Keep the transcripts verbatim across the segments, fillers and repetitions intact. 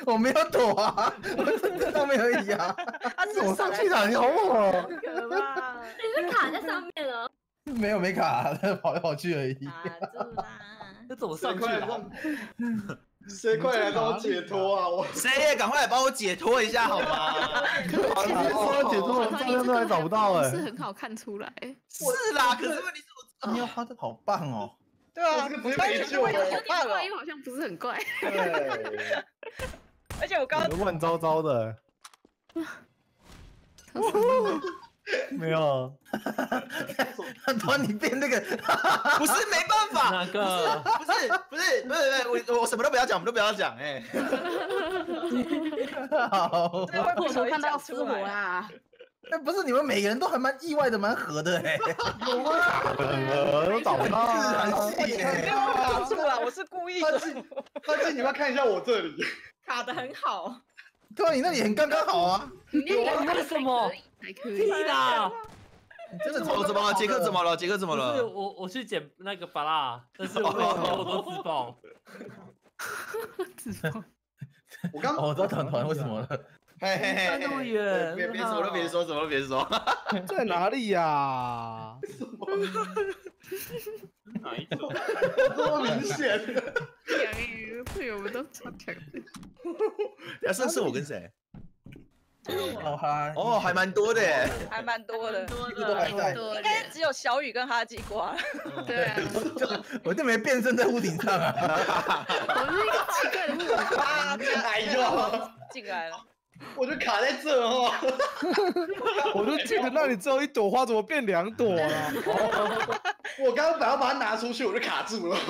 我没有躲啊，我在这上面而已啊。 我上去了，你好猛哦！ 可怕！ 你是卡在上面了。 没有没卡，跑来跑去而已。 卡住啦！ 这怎么上去啊？ 谁快来帮我解脱啊！我谁也赶快来帮我解脱一下好吗？ 我解脱了，照片都还找不到哎。 是很好看出来。 是啦，可是问题是我喵花的好棒哦。 对啊， 这个不是没救了， 有点怪，又好像不是很怪。 对， 而且我刚刚乱糟糟的。没有， 突你变那个， 不是没办法， 那个不是不是不是不是我我什么都不要讲，我们都不要讲哎。 好， 我说看到失火啦。 哎，不是你们每个人都还蛮意外的，蛮合的哎。 有啊，都找不到啊。 没有卡住了，我是故意的。 他进你们看一下我这里， 卡的很好。 对啊，你那里很刚刚好啊。 你那为什么？ 还可以。 屁啦！ 真的我怎么了？杰克怎么了？杰克怎么不是了？ 我我去捡那个巴拉，但是我我都自爆。 自爆。 我刚哦，我知道团团为什么了。 嘿嘿嘿， 那么远， 别别什么都别说，什么都别说。 在哪里呀？ 哪一种？这么明显？ 两鱼队友们都超强的。 要是是我跟谁？ 哦哈， 哦，还蛮多的耶， 还蛮多的， 多都还在的， 应该只有小雨跟哈基瓜。 对啊， 我就没变身在屋顶上啊。 我是一个奇怪的木啊！哎呦， 进来了， 我就卡在这哦。 我就记得那里只有一朵花，怎么变两朵了？ 我刚刚本来要把它拿出去，我就卡住了。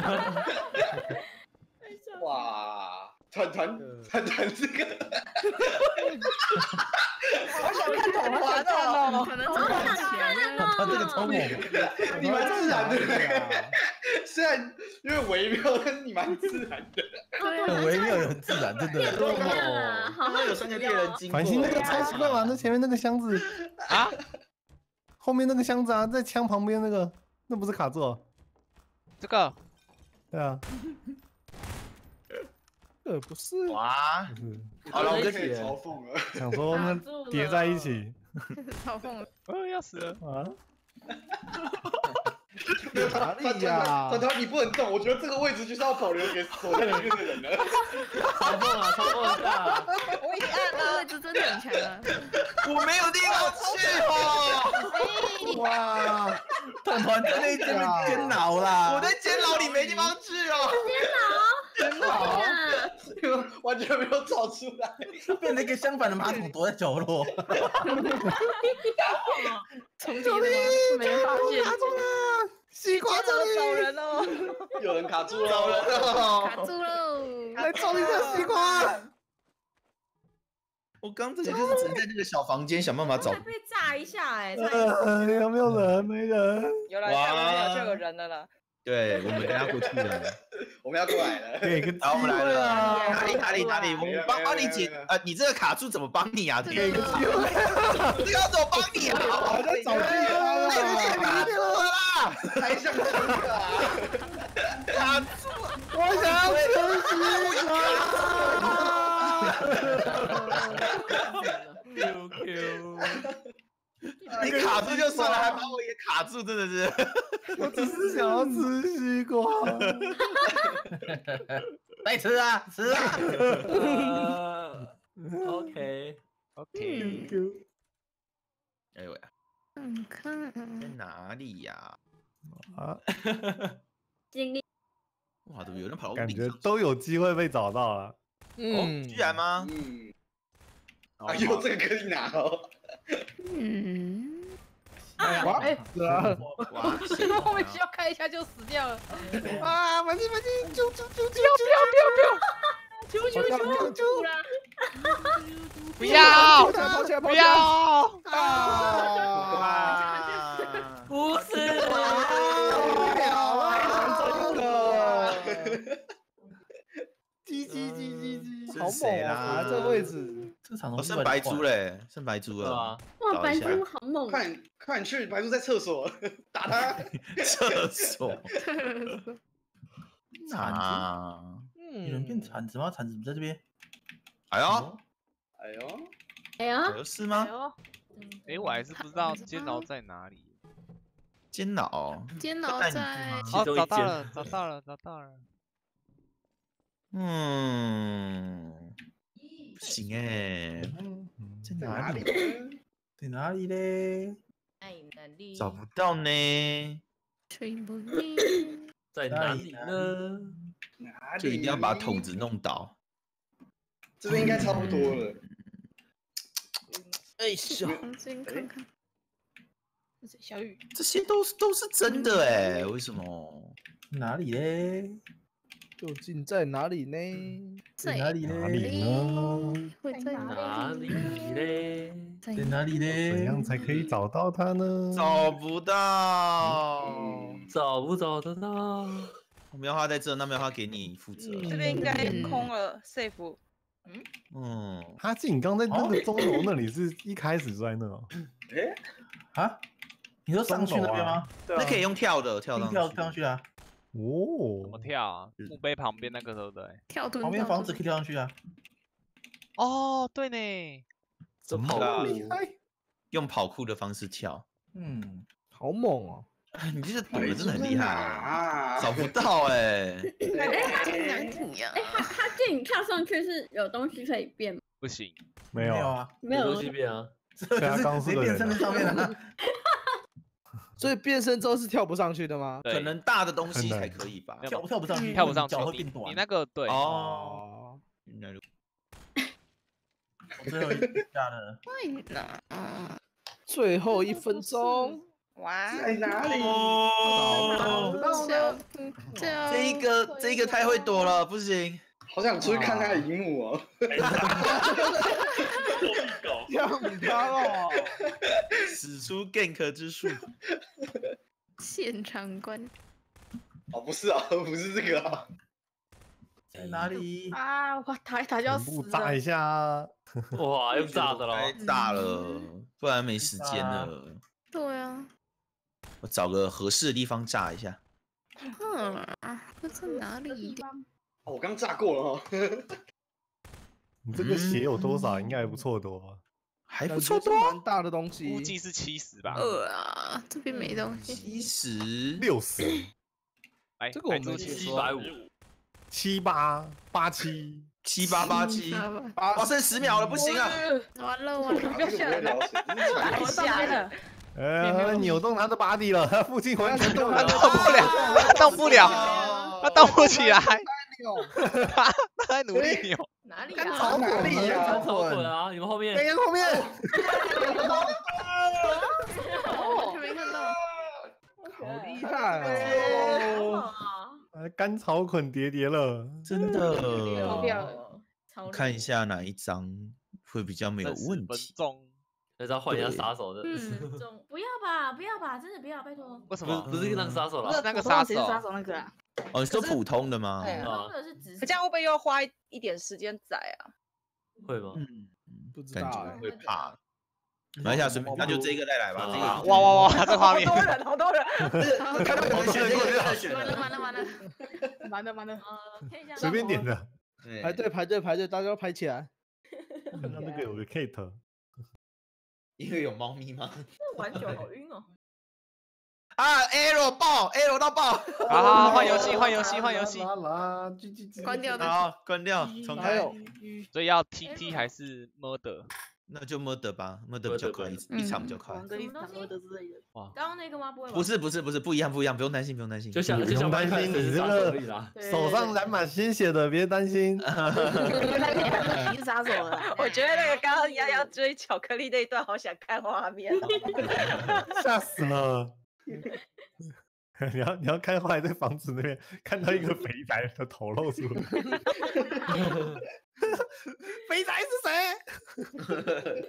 哇！团团团团这个， 好想看团团哦， 可能真的很强他这个超猛， 你蛮自然的。虽然因为微妙，但是你蛮自然的。 很微妙，也很自然，真的。 啊，好他有三个猎人经过。 繁星那个超奇怪嘛，那前面那个箱子啊， 后面那个箱子啊，在枪旁边那个，那不是卡座？ 这个， 对啊。呃，不是， 哇， 不是， 好了，我跟可以你嘲讽了。 想说那叠在一起嘲讽。 哦，要死了！ 啊？ 哪里呀？ 团团，你不能动，我觉得这个位置就是要保留给锁在里面的人了。 嘲讽啊，嘲讽一下！ 我已经按这个位了， 置真的很强啊！ 我没有地方去哦。 哇，团团在那边监牢啦！ 我在监牢里没地方去哦。 监牢， 完全没有找出来， 变成一个相反的马桶，躲在角落。 重叠的吗？没人发现。 西瓜这里找人哦， 有人卡住了， 找人了。 卡住喽！ 来找一下西瓜。 我刚这个就是只能在那个小房间想办法找还。被炸一下哎！ 呃，有没有人？没人。 有了，下面有就有人了啦。 对，我们等下过去了。 我们要过来了。 给个好，我们来了。 啊！ 哪里哪里哪里？我们帮帮你解。呃，你这个卡住怎么帮你啊？ 给个机会。 这个要怎么帮你啊？ 我在找西瓜卡住了啦！ 还想这个啊？ 卡住了！ 我想要吃西瓜。 Q Q， 你卡住就算了，还把我也卡住，真的是。 我只是想要吃西瓜。 来吃啊，吃啊！ 呃，OK OK， 哎呦喂， 嗯，看在哪里呀？ 啊， 经历哇，怎么有人跑到屋感顶上？ 觉都有机会被找到了。 哦，居然吗？ 嗯，哎呦，这个可以拿哦。 嗯， 哇，哎，是啊， 哇， 莫名其妙开一下就死掉了。 啊，反正反正就就就就啾啾啾啾啦！ 不要， 跑起来， 不要！ 啊！ 不是叽叽叽叽叽， 是好谁啦猛啊！这个位置， 这场哦，剩白猪嘞，剩白猪了是吧。？ 哇，白找一下猪好猛！ 快点快点去，白猪在厕所，打他！ 厕所铲子， 啊， 有人变铲子吗？铲子不在这边。 哎呦， 哎呦， 哎呀， 有是吗？ 哎，我还是不知道监牢在哪里。 监牢， 监牢在哦， 中一间找到了，找到了，找到了。 嗯，不行哎，在在哪里？ 哪里？ 在哪里嘞？ 在哪里？ 找不到呢， 吹不腻。 在哪里呢？ 哪里？ 就一定要把筒子弄倒。 这边应该差不多了。 哎呦， 重新看看。 小雨， 这些都是都是真的哎，为什么？ 哪里嘞？ 究竟在哪里呢？ 在哪里哪里嘞？ 呢？ 会在哪里嘞？ 在在哪里怎嘞？ 样才可以找到它呢？ 找不到。 找不找得到？ 苗花在这，那苗花给你负责。 这边应该空了，safe。 嗯， 哈记，你刚在那个钟楼那里是一开始就在那哦？ 哎， 啊？你说上去那边吗？对啊， 那可以用跳的，跳上去。 跳跳上去啊， 怎哦么，跳啊？墓碑旁边那个对不对？ 跳蹲旁边房子可以跳上去啊。 哦，对呢。 这跑么步厉害？ 用跑酷的方式跳。 嗯，好猛哦！ 你这个躲的真的很厉害， 啊！ 找不到哎。 哎，在哪里呀？ 哎，他他见你跳上去是有东西可以变吗？ 不行， 没有啊， 啊， 没有东西变啊。 这对啊就是刚是的人直接变身在上面了。 所以变身之后是跳不上去的吗？ 对可能大的东西才可以吧？ 跳跳不上去， 跳不上去脚会。 你变短。 你那个对， 哦， 哦， 原来如我最后一下了， 在哪？ 最后一分钟， 哇， 在哪里？ 哦， 这这这一个这一个太会躲了，不行。 好想出去看他的荧幕哦。 跳他哦！ 使出 gank 之术。 现场观。 哦，不是啊，不是这个啊。 在哪里？ 啊！我打一打就要全死了部炸一。下啊！ 哇，又炸的太了。 大了，不然没时间了。 对啊。 我找个合适的地方炸一下。 嗯，这在哪里？ 哦我刚炸过了哦。 你这个血有多少？应该还不错多吧？ 还不感觉是错多， 蛮大的东西。 估计是七十吧。 呃啊，这边没东西。 七十六十、 来， 这个我来猪七没听说七百五， 七八、八七， 七八八七， 八哇，剩十秒了，不行啊！ 完了完了， 不要下来了，太吓了。 呃，扭动他的 body 了，他附近完全动了， 动不了，他动不了，他动不起来，他他在努力扭。 哪里干啊？ 草哪里呀？ 超滚啊！你们后面那个后面， 完全没看到。 好厉害哦！ 呃，甘草捆叠叠了， 真超的， 漂亮，超看一下哪一张会比较没有问分题。 钟， 那是要换一下杀手的， 嗯， 中不要吧，不要吧，真的不要，拜托。 为什不是么？ 不是那个杀手了， 那个杀手谁是杀手那个啊？ 哦，你说普通的吗？ 对啊普通的是紫色可这样会不会又要花一点时间宰啊？ 会吗？ 嗯， 不知感觉道哎。 会怕。马来西亚随便，那就这个再来吧。这啊个哇哇哇！这画面， 好多人，好多人， 看到有人选这个就要选完了了。 完了完了， 完了完了。 呃，看一下。 随便点的。 排队排队排队，大家都排起来。 看到那个有个 Kate， 因为有猫咪吗？ 玩久好晕哦。 啊 ，arrow 爆 ，arrow 到爆！ 好好好，换游戏，换游戏，换游戏。 啦啦，叽叽叽关掉的。 好，关掉，重开。 还有所以要 T T 还是 murder？ 那就 murder 吧，murder 比较快，一场比较快。 跟一场歌的之类的。 刚刚那个吗？不会吧？ 不是不是不是，不一样不一样，不用担心不用担心。 就想你不用就想担心，你这个手上染满鲜血的，别担心。 你是杀手了。 我觉得那个刚刚丫丫追巧克力那一段，好想看画面。 吓死了！你要你要看后来在房子那边看到一个肥宅的头露出来，肥宅是谁？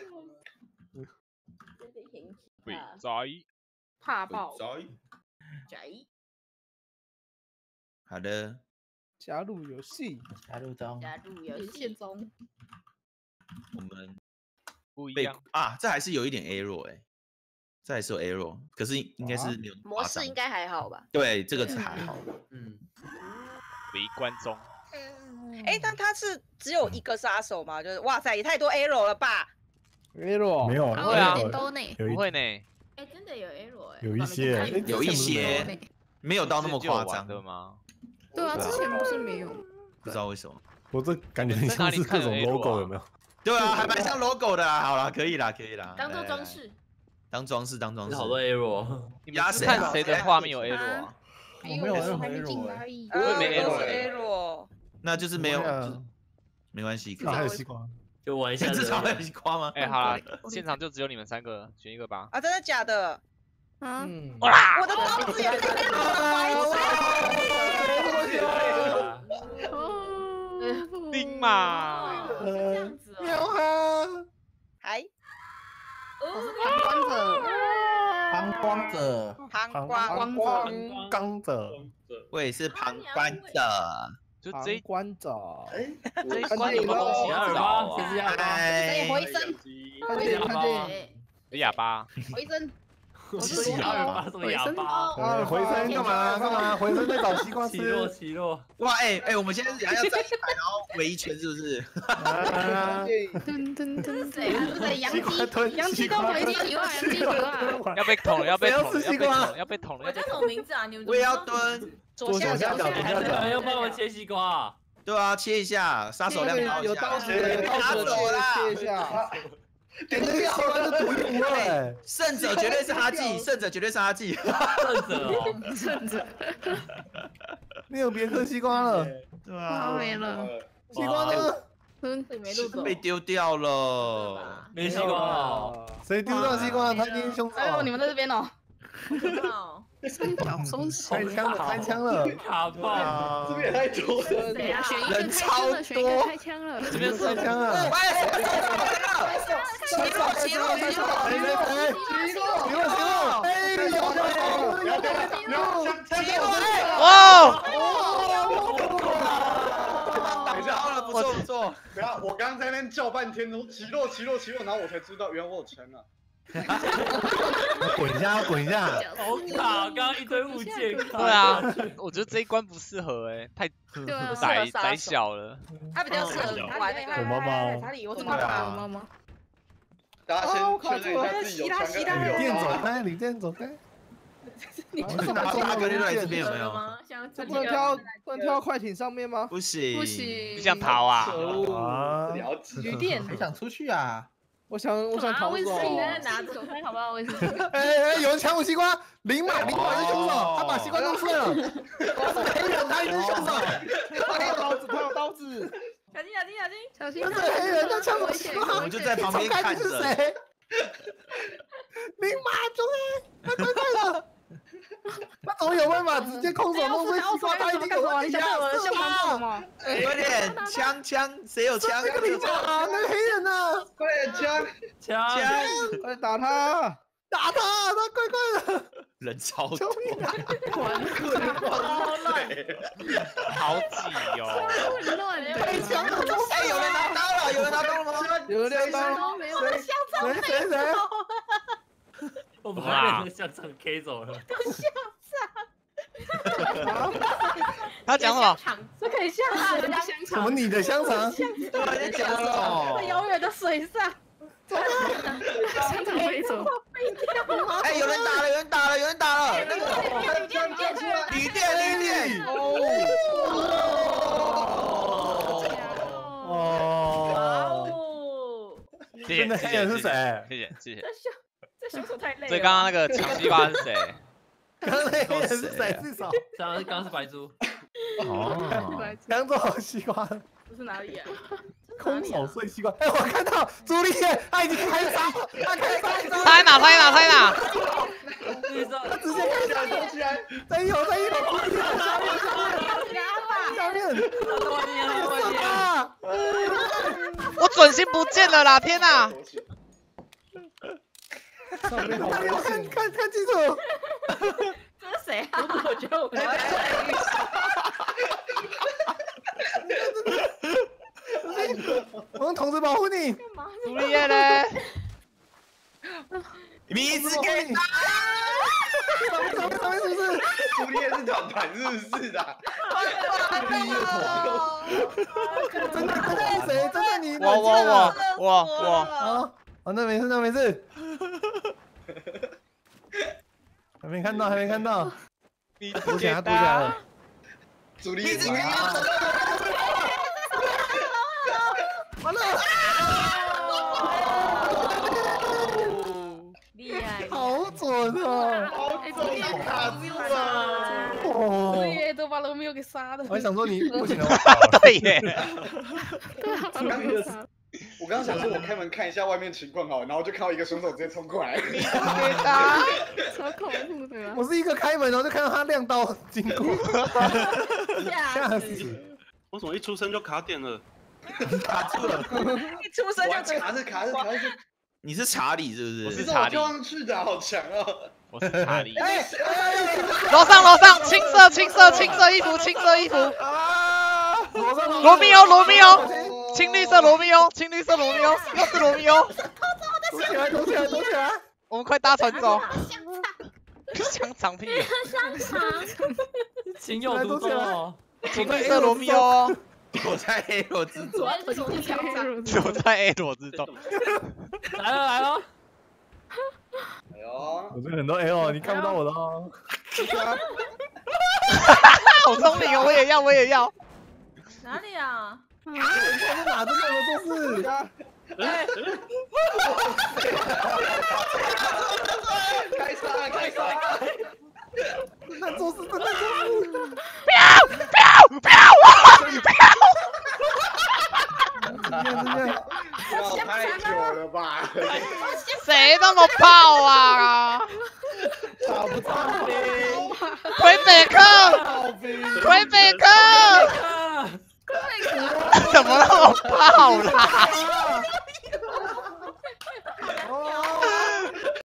肥宅， 怕爆。 宅。 好的， 加入游戏， 加入中， 加入游连戏。 线中。 我们被不一样。 啊，这还是有一点 error 哎，这还是有 error，可是应该是没有那么模夸张式应该还好吧？ 对，这个是还好。 嗯， 围观中， 哎，但他是只有一个杀手吗？就是哇塞，也太多 arrow 了吧 ？arrow 没有， 啊， 会啊有点多呢。 有一不会呢， 哎，真的有 arrow 哎， 有一些，哎有一些没有到那么夸张的吗？ 对啊，之前不是没有。 不知道为什么。 我这感觉很像是各种 logo 有没有？ 对啊，还蛮像 logo 的啊。好了，可以啦，可以啦。 当做装饰。 当装饰，当装饰。 好多 arrow， 你们是看谁的画面有 arrow 啊？ 我没有 arrow 还没进而已。 我也没 arrow， 那就是没有，没关系。 还有西瓜， 就玩一下。 至少还有西瓜吗？ 哎，好了，现场就只有你们三个，选一个吧。 啊，真的假的？ 啊！ 哇！ 我的刀子也是 arrow， 丁嘛， 这样子哦。 喵哈， 还旁观者， 旁观者， 旁观旁观刚者， 我也是旁观者。 就这一观者， 哎， 这一关有个东西要找啊。 这是哑巴， 哎， 回声， 看见看见， 有哑巴， 回声， 这是哑巴，什么哑巴？ 啊，回声干嘛干嘛？回声在找西瓜起落吃。 起落， 哇，哎哎，我们现在等下要站起来，然后围一圈，是不是？ 噔噔噔， 谁啊？是谁？杨西瓜吞， 杨基都回击球啊，杨基球啊！ 要被捅了，要被捅了， 谁要吃西瓜要被捅了， 我叫什么名字啊？你们我也要蹲。 左下角， 左下角要帮我切西瓜。 对啊，切一下，杀手量高一下。 有刀子，有刀子切一下。 点这个西瓜是独一无二哎， 胜者绝对是哈记，胜者绝对是哈记。 胜者哦， 甚至没有别颗西瓜了， 对花啊， 没了， 西瓜呢？ 嗯， 没录走。 被丢掉了。 没西瓜哦。 谁丢掉西瓜？他今天凶手。 哎呦，你们在这边哦， 哦， 三角松手， 开枪了，开枪了！ 卡爆， 这边也太多了。 谁啊？ 选一个开枪了，选一个开枪了， 这边开枪了！ 哎，起落起落起落！ 谁谁谁？起落起落！哎，有有有有有！ 哇！ 打到了，不错不错。 不要，我刚刚在那边叫半天，说起落起落起落，然后我才知道，原来我有撑了。 滚一下，滚一下！ 好卡，刚刚一堆物件。 对啊，我觉得这一关不适合哎，太对啊， 窄窄小了。 他比较适合玩那个。 躲猫猫查理，我怎妈么打？ 妈妈妈， 大家先确认一下自己有穿跟没有李健走穿。 开，李健走开！ 你去拿大哥那来这边有没有？ 这不能跳，不能跳快艇上面吗？ 不行不行， 你想逃啊？ 啊！ 了解。 鱼电， 还想出去啊？ 我想，我想逃走。 你在拿走开好不好？卫生巾。 哎哎，有人抢我西瓜！林马，林马是凶手，他把西瓜弄碎了。黑人，他也是凶手。 他有刀子，他有刀子。 小心小心小心！ 小心！ 这黑人在抢我西瓜， 我们就在旁边看着。 是谁？林马中哎，他怪怪的。他怎么有办法直接空手弄碎西瓜？他一定有问题啊！是吗？ 有点枪枪，谁有枪？ 那个林马，那个黑人呢？ 快点枪枪枪， 快打他！ 打他！他怪怪的。 人超多， 好挤哦！ 混乱的， 哎，有人拿刀了，有人拿刀了吗？ 有人亮刀。 都没有， 谁谁谁？ 我把那个香肠 K 走了。 他讲什么？ 这可以下水的香什么你的香肠？ 对啊，在讲什么？ 在遥远的水上。 香肠飞走， 哎，有人打了，有人打了，有人打了！那个旅店旅店旅店旅店。 哦， 哦！ 谢谢真的黑人是谁？ 谢谢谢谢。 这凶这凶手太累了。 所以刚刚那个抢西瓜是谁？ 刚刚那黑人是谁？至少刚刚刚刚是白猪。 哦， 刚做好西瓜， 这是哪里啊？ 空手碎西瓜。哎，我看到朱丽叶，他已经开杀，他开杀， 他在哪？他在哪？他在哪？ 他直接开杀，在一楼，在一楼，下面，下面，下面，啊！ 我准心不见了啦！天哪！ 上面好危看险。 看看清楚， 这是谁啊？我觉得我们我用筒子保护你。 朱丽叶嘞？ 你只给他。 上面上面是不是？ 朱丽叶是团团是不是的？ 真的真的你谁？真的你？ 我我我我我。 啊，哦，那没事那没事。还没看到还没看到。 你躲起来躲起来了。 朱丽叶。 完了。 厉害， 好准哦！ 好准，卡住了。 哦， 对，都把罗密欧给杀了。 我还想说你不行了， 对耶。 对啊，罗杀。 我刚刚想说，我开门看一下外面情况好，然后就看到一个凶手直接冲过来。 超恐怖的。 我是一个开门，然后就看到他亮刀经过，吓死！ 我怎么一出生就卡点了？ 卡住了， 一出生就卡着卡着卡着。 你是查理是不是？ 我是查理。 跳上去的好强哦！ 我是查理。 哎， 楼上楼上，青色青色青色衣服青色衣服。 啊！ 罗密欧罗密欧，青绿色罗密欧，青绿色罗密欧，又是罗密欧。 躲起来躲起来躲起来！ 我们快搭船走。香肠屁！ 香肠， 情有独钟哦。 青绿色罗密欧。 躲在 A 罗之中， 躲在 A 罗之中。 来了来了！ 哎呦， 我这很多 L， 你看不到我的哦。 好聪明哦！我也要，我也要。 哪里啊？ 我在哪？真的有做事。 开杀了开杀了！ 真的做事，真的做事。 不要不要不要我！不要！ 要太久了吧？ 谁那么爆啊？ 找不到兵， 魁北克，魁北克，怎么那么爆啦？